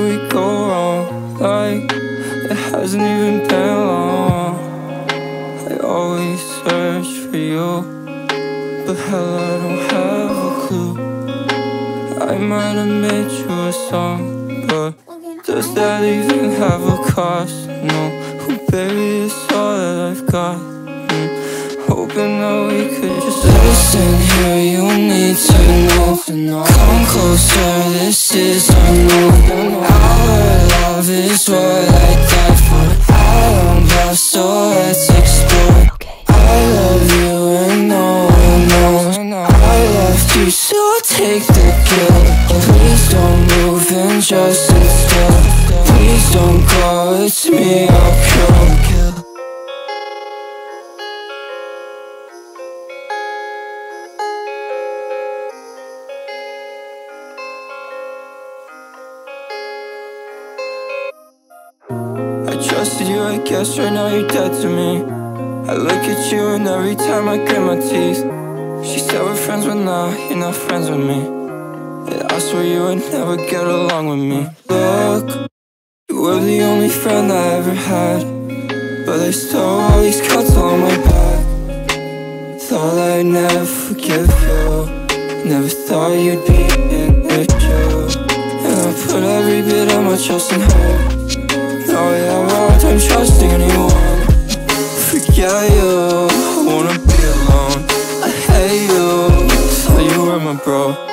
we go wrong? Like it hasn't even been long. I always search for you, but hell, I don't have a clue. I might have made you a song, but does that even have a cost? No, oh baby, it's all that I've got. Hoping that we could just listen here, you need to know. Come closer, this is unknown. Our love is what I died for. I don't bluff, so let's explore. I love you and no one knows. I left you, so take the guilt. Please don't move and just sit still. Please don't go, it's me I'll kill. I trusted you, I guess right now you're dead to me. I look at you and every time I grit my teeth. She said we're friends, but now you're not friends with me. Yeah, I swear you would never get along with me. Look, you were the only friend I ever had, but I still all these cuts on my back. Thought I'd never forgive you, never thought you'd be an issue. And I put every bit of my trust in her. Now I have a hard time trusting anyone. Forget you, I wanna be alone. I hate you, thought you were my bro.